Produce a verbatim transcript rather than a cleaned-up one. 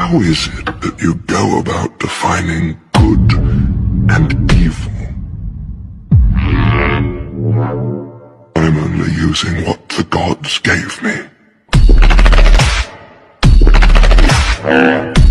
How is it that you go about defining good and evil? I'm only using what the gods gave me.